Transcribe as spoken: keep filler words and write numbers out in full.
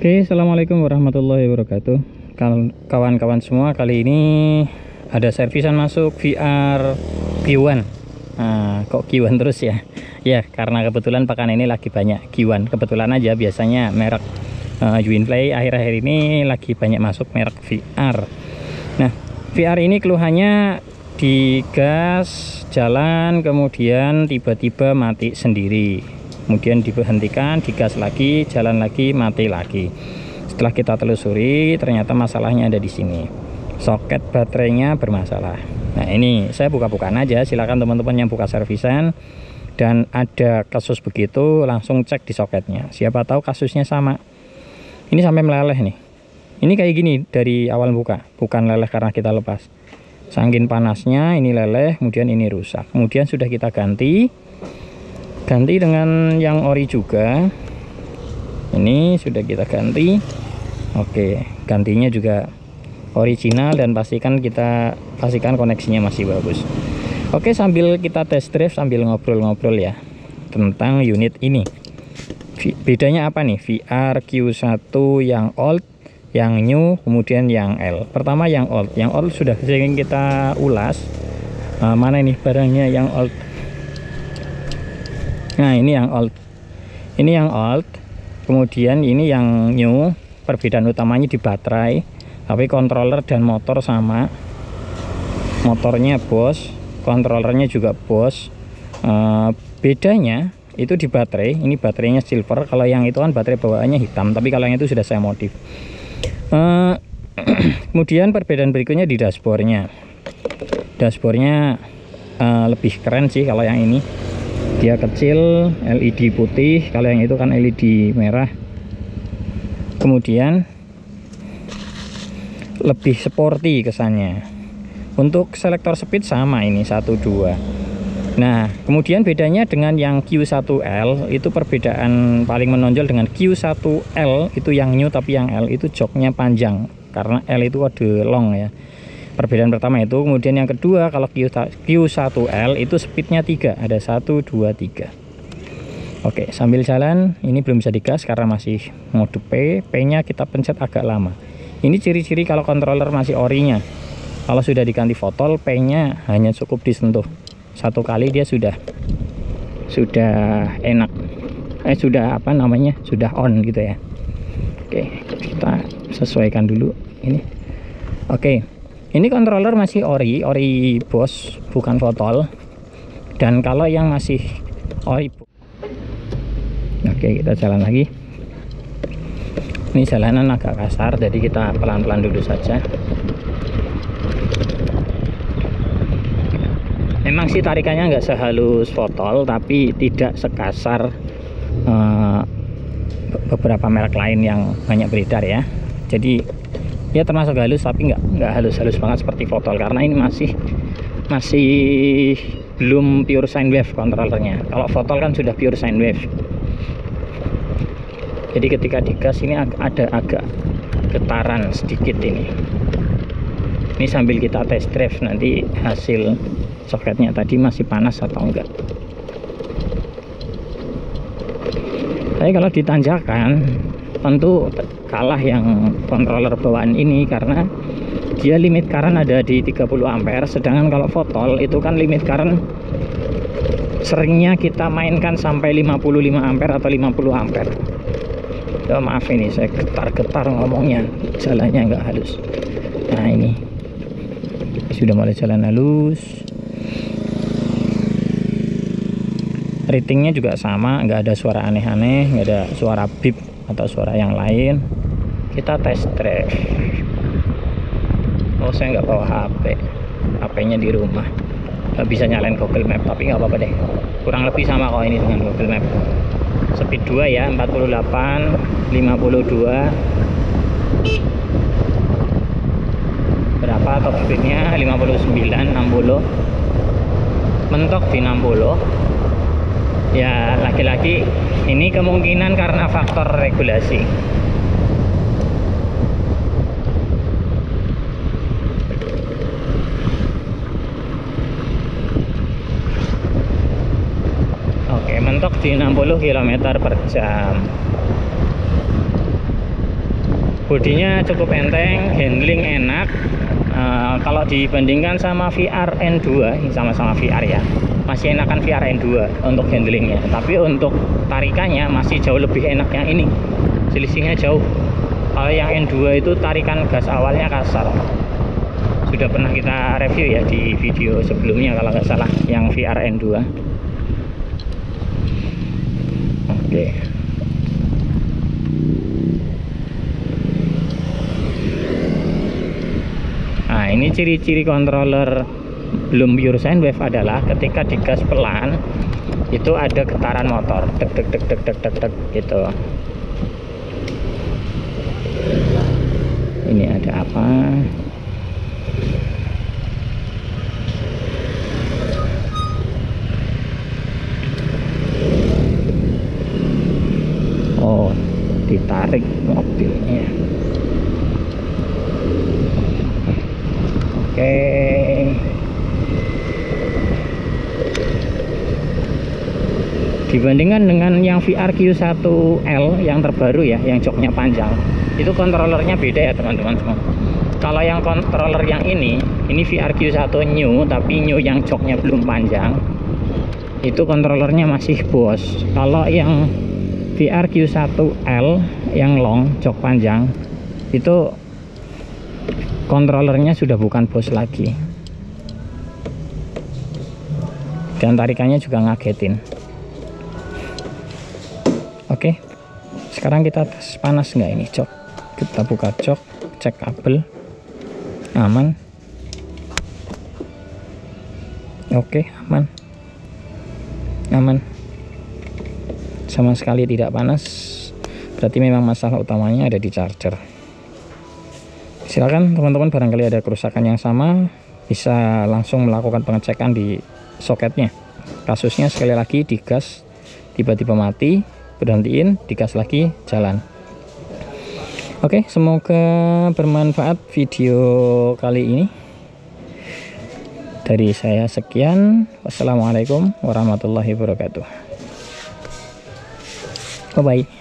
Oke, assalamualaikum warahmatullahi wabarakatuh. Kawan-kawan semua, kali ini ada servisan masuk V R Q satu. Nah, kok Q satu terus ya? Ya, karena kebetulan pekan ini lagi banyak Q satu. Kebetulan aja, biasanya merek uh, Uinplay akhir-akhir ini lagi banyak masuk merek V R. Nah, V R ini keluhannya digas jalan, kemudian tiba-tiba mati sendiri. Kemudian diberhentikan, digas lagi, jalan lagi, mati lagi. Setelah kita telusuri, ternyata masalahnya ada di sini. Soket baterainya bermasalah. Nah, ini saya buka-bukaan aja. Silakan teman-teman yang buka servisan dan ada kasus begitu, langsung cek di soketnya. Siapa tahu kasusnya sama. Ini sampai meleleh nih. Ini kayak gini dari awal buka, bukan leleh karena kita lepas. Saking panasnya ini leleh, kemudian ini rusak. Kemudian sudah kita ganti. Ganti dengan yang ori juga. Ini sudah kita ganti. Oke, gantinya juga original dan pastikan kita pastikan koneksinya masih bagus. Oke, sambil kita test drive sambil ngobrol-ngobrol ya tentang unit ini. Bedanya apa nih? V R Q satu yang old, yang new, kemudian yang L. Pertama yang old. Yang old sudah sering kita ulas. Nah, mana ini barangnya yang old? Nah, ini yang old. Ini yang old. Kemudian ini yang new. Perbedaan utamanya di baterai. Tapi controller dan motor sama. Motornya Bosch, controllernya juga Bosch. Uh, bedanya itu di baterai. Ini baterainya silver. Kalau yang itu kan baterai bawaannya hitam. Tapi kalau yang itu sudah saya modif. Uh, kemudian perbedaan berikutnya di dashboardnya. Dashboardnya uh, lebih keren sih kalau yang ini. Dia kecil, L E D putih, kalau yang itu kan L E D merah. Kemudian lebih sporty kesannya. Untuk selektor speed sama ini satu dua. Nah, kemudian bedanya dengan yang Q satu L itu perbedaan paling menonjol dengan Q satu L itu yang new, tapi yang L itu joknya panjang karena L itu kode long ya. Perbedaan pertama itu. Kemudian yang kedua, kalau Q satu L itu speednya tiga, ada satu dua tiga. Oke, sambil jalan ini belum bisa digas karena masih mode P. P nya kita pencet agak lama. Ini ciri-ciri kalau controller masih orinya. Kalau sudah diganti fotol, P nya hanya cukup disentuh satu kali, dia sudah sudah enak, eh sudah apa namanya, sudah on gitu ya. Oke, kita sesuaikan dulu ini. Oke, ini controller masih ori, ori Bosch, bukan fotol. Dan kalau yang masih ori, oke, kita jalan lagi. Ini jalanan agak kasar, jadi kita pelan-pelan dulu saja. Memang sih tarikannya nggak sehalus fotol, tapi tidak sekasar uh, beberapa merek lain yang banyak beredar ya. Jadi ya termasuk halus, tapi nggak nggak halus-halus banget seperti fotol, karena ini masih masih belum pure sine wave controllernya. Kalau fotol kan sudah pure sine wave. Jadi ketika digas ini ada agak getaran sedikit ini. Ini sambil kita test drive nanti hasil soketnya tadi masih panas atau enggak. Tapi kalau ditanjakan tentu kalah yang controller bawaan ini karena dia limit current ada di tiga puluh ampere, sedangkan kalau fotol itu kan limit current seringnya kita mainkan sampai lima puluh lima ampere atau lima puluh ampere. Ya, maaf ini saya getar-getar ngomongnya, jalannya nggak halus. Nah, ini sudah mulai jalan halus. Ratingnya juga sama, nggak ada suara aneh-aneh, nggak ada suara beep atau suara yang lain. Kita test drive. Oh, saya nggak bawa H P, H P nya di rumah, nggak bisa nyalain Google Map, tapi nggak apa-apa deh, kurang lebih sama kok ini dengan Google Map. Speed dua ya, empat puluh delapan, lima puluh dua. Berapa top speednya? lima puluh sembilan, enam puluh. Mentok di enam puluh. Ya, laki-laki ini kemungkinan karena faktor regulasi. Oke, mentok di enam puluh kilometer per jam. bodinya cukup enteng, handling enak. Uh, kalau dibandingkan sama V R N dua, ini sama-sama V R ya, masih enakan V R N dua untuk handlingnya, tapi untuk tarikannya masih jauh lebih enak yang ini, selisihnya jauh. Kalau yang N dua itu tarikan gas awalnya kasar, sudah pernah kita review ya di video sebelumnya kalau nggak salah, yang V R N dua. Oke. Nah, ini ciri-ciri controller belum pure sine wave adalah ketika digas pelan itu ada getaran motor, deg deg deg deg deg deg deg gitu. Ini ada apa? Oh, ditarik mobilnya. Oke. Dibandingkan dengan yang V R Q satu L yang terbaru ya, yang joknya panjang, itu kontrolernya beda ya teman-teman semua. Kalau yang controller yang ini, ini V R Q satu new, tapi new yang joknya belum panjang, itu kontrolernya masih bos. Kalau yang V R Q satu L yang long, jok panjang, itu kontrolernya sudah bukan bos lagi, dan tarikannya juga ngagetin. Oke, sekarang kita tes panas nggak ini jok. Kita buka jok, cek kabel, aman. Oke, aman, aman, sama sekali tidak panas. Berarti memang masalah utamanya ada di charger. Silakan teman-teman, barangkali ada kerusakan yang sama, bisa langsung melakukan pengecekan di soketnya. Kasusnya sekali lagi digas tiba-tiba mati, berhentiin, digas lagi, jalan. Oke, semoga bermanfaat video kali ini. Dari saya sekian. Wassalamualaikum warahmatullahi wabarakatuh. Bye bye.